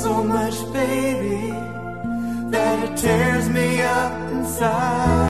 so much, baby, that it tears me up inside.